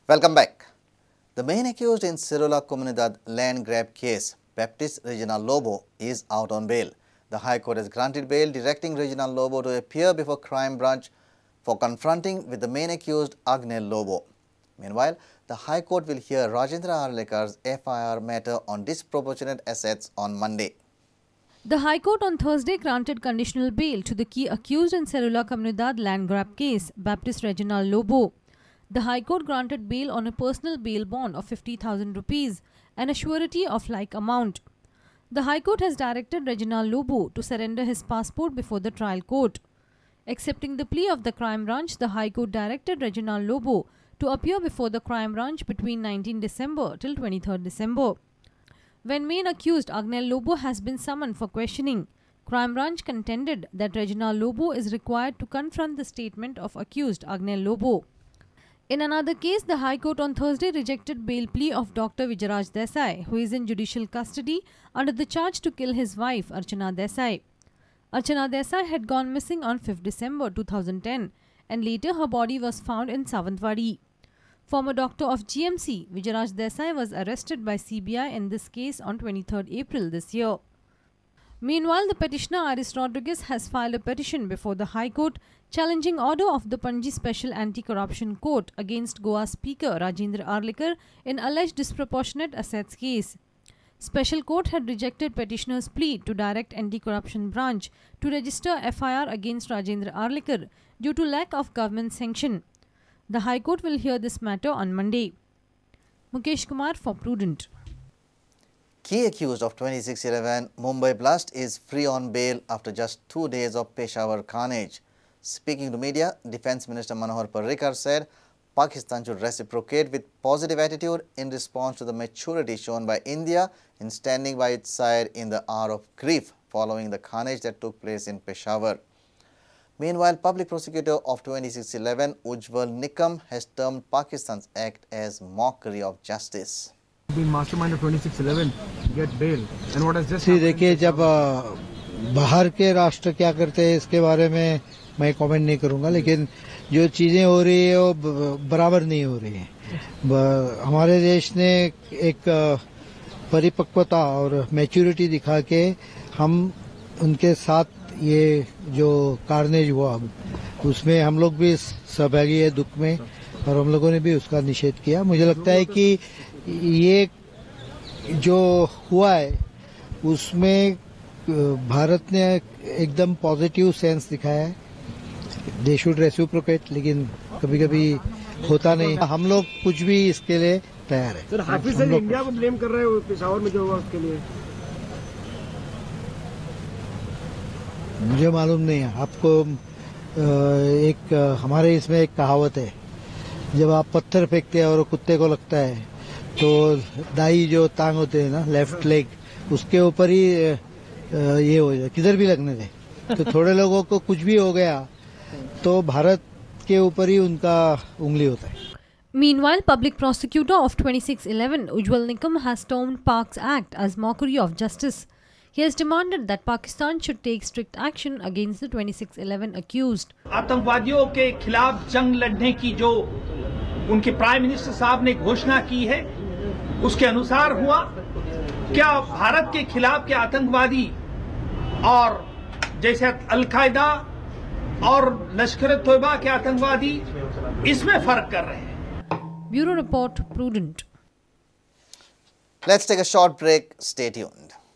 Welcome back. The main accused in Cerula Comunidad land grab case, Baptist Reginald Lobo, is out on bail. The High Court has granted bail, directing Reginald Lobo to appear before crime branch for confronting with the main accused, Agnel Lobo. Meanwhile, the High Court will hear Rajendra Arlekar's FIR matter on disproportionate assets on Monday. The High Court on Thursday granted conditional bail to the key accused in Cerula Comunidad land grab case, Baptist Reginald Lobo. The High Court granted bail on a personal bail bond of 50,000 rupees and a surety of like amount. The High Court has directed Reginald Lobo to surrender his passport before the trial court. Accepting the plea of the crime branch, the High Court directed Reginald Lobo to appear before the crime branch between 19 December till 23 December. When main accused Agnel Lobo has been summoned for questioning, crime branch contended that Reginald Lobo is required to confront the statement of accused Agnel Lobo. In another case, the High Court on Thursday rejected bail plea of Dr. Vijayaraj Desai, who is in judicial custody under the charge to kill his wife, Archana Desai. Archana Desai had gone missing on 5 December 2010 and later her body was found in Savantwadi. Former doctor of GMC, Vijayaraj Desai, was arrested by CBI in this case on 23 April this year. Meanwhile, the petitioner Aris Rodriguez has filed a petition before the High Court challenging order of the Panji Special Anti-Corruption Court against Goa Speaker Rajendra Arlekar in alleged disproportionate assets case. Special Court had rejected petitioner's plea to direct Anti-Corruption Branch to register FIR against Rajendra Arlekar due to lack of government sanction. The High Court will hear this matter on Monday. Mukesh Kumar for Prudent. Key accused of 26/11 Mumbai blast is free on bail after just 2 days of Peshawar carnage. Speaking to media, Defence Minister Manohar Parrikar said Pakistan should reciprocate with positive attitude in response to the maturity shown by India in standing by its side in the hour of grief following the carnage that took place in Peshawar. Meanwhile, Public Prosecutor of 26/11 Ujjwal Nikam has termed Pakistan's act as mockery of justice. Being mastermind of 26/11 get bail and what has just देखिए जब बाहर के राष्ट्र क्या करते हैं इसके बारे में मैं कमेंट नहीं करूंगा, लेकिन जो चीजें हो रही है वो बराबर नहीं हो रही है। हमारे देश ने एक परिपक्वता और मैच्योरिटी दिखा के हम उनके साथ ये जो कार्नेज हुआ उसमें हम लोग भी सहभागी है दुख में और हम लोगों ने भी उसका निषेध किया। मुझे लगता है कि ये जो हुआ है उसमें भारत ने एकदम पॉजिटिव सेंस दिखाया है। दे शुड रेसिप्रोकेट, लेकिन कभी कभी होता नहीं। हम लोग कुछ भी इसके लिए तैयार है। सर, हाफिज सर इंडिया को ब्लेम कर रहे हैं पेशावर में जो हुआ उसके लिए। मुझे मालूम नहीं है। आपको एक हमारे इसमें एक कहावत है, जब आप पत्थर फेंकते हैं और कुत्ते को लगता है तो दाई जो टांग होते हैं ना, लेफ्ट लेग, उसके ऊपर ही ये हो जाए, किधर भी लगने दे। तो थोड़े लोगों को कुछ भी हो गया तो भारत के ऊपर ही उनका उंगली होता है। Meanwhile, Public Prosecutor of 26/11 Ujjwal Nikam has termed Pak's act as mockery of justice. He has demanded that Pakistan should take strict action against the 26/11 accused. आतंकवादियों के खिलाफ जंग लड़ने की जो उनके प्राइम मिनिस्टर साहब ने घोषणा की है उसके अनुसार हुआ। क्या भारत के खिलाफ के आतंकवादी और जैसे अल-कायदा और लश्कर-ए-तोयबा के आतंकवादी इसमें फर्क कर रहे हैं। Bureau Report, Prudent. Let's take a short break. Stay tuned.